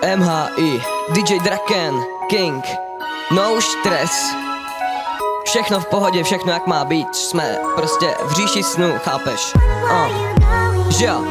MHI, DJ Draken, King, no stres. Všechno v pohodě, všechno jak má být. Jsme prostě v říši snu, chápeš? Že jo,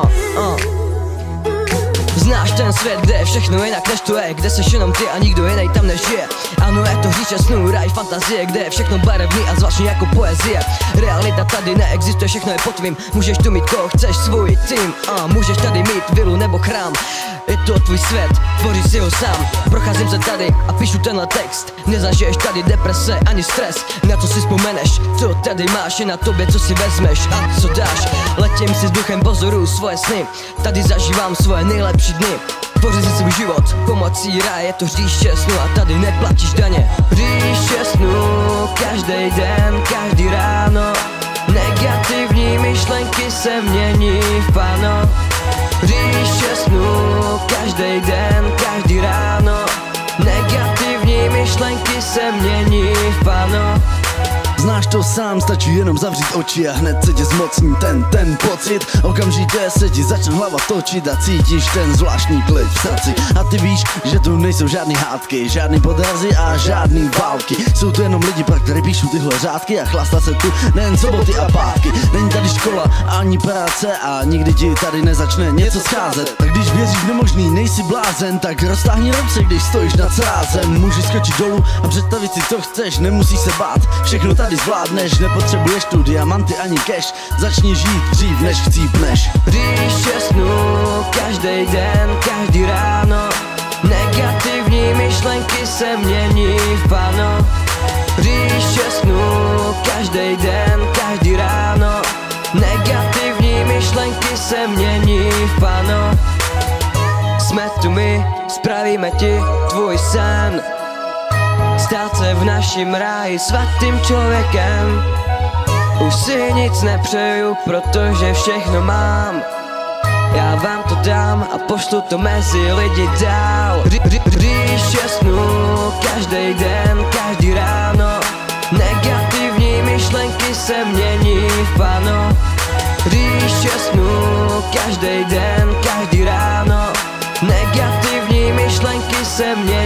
Znáš ten svět, kde je všechno jinak než to je, kde seš jenom ty a nikdo jiný tam nežije. Ano, je to říče snů, raj fantazie, kde je všechno barevný a zvláštní jako poezie. Realita tady neexistuje, všechno je pod tvým. Můžeš tu mít koho chceš, svůj tým, můžeš tady mít vilu nebo chrám. Je to tvůj svět, tvoříš si ho sám. Procházím se tady a píšu tenhle text. Nezažiješ tady deprese ani stres. Na co si vzpomeneš, co tady máš, je na tobě, co si vezmeš a co dáš. Letím si s duchem, pozoruju svoje sny. Tady zažívám svoje nejlepší dny. Tvořím si svůj život pomocí ráje, je to říše snu a tady neplatíš daně. Říše snu, každý den, každý ráno. Negativní myšlenky se mění v pano. Říše snu, každý den, každý ráno. Negativní myšlenky se mění v pano. Znáš to sám, stačí jenom zavřít oči a hned se tě zmocní ten pocit. Okamžitě se ti začne hlava točit a cítíš ten zvláštní klid v srdci. A ty víš, že tu nejsou žádný hádky, žádný podrazy a žádný války. Jsou tu jenom lidi, pro který píšu tyhle řádky a chlastá se tu nejen soboty a pátky. Není tady škola ani práce a nikdy ti tady nezačne něco scházet. Tak když věříš v nemožný, nejsi blázen, tak roztáhni ruce, když stojíš nad srázem. Můžeš skočit dolů a představit si, co chceš, nemusíš se bát, všechno tady zvládneš, nepotřebuješ tu diamanty ani cash. Začni žít dřív, než chcípneš. Říše snu, každý den, každý ráno. Negativní myšlenky se mění v pano. Říše snu, každý den, každý ráno. Negativní myšlenky se mění v pano. Jsme tu my, spravíme ti tvůj sen. Stát se v našim ráji svatým člověkem. Už si nic nepřeju, protože všechno mám. Já vám to dám a pošlu to mezi lidi dál. Říše snu, každý den, každý ráno. Negativní myšlenky se mění v pano. Říše snu, každý den, každý ráno. Negativní myšlenky se mění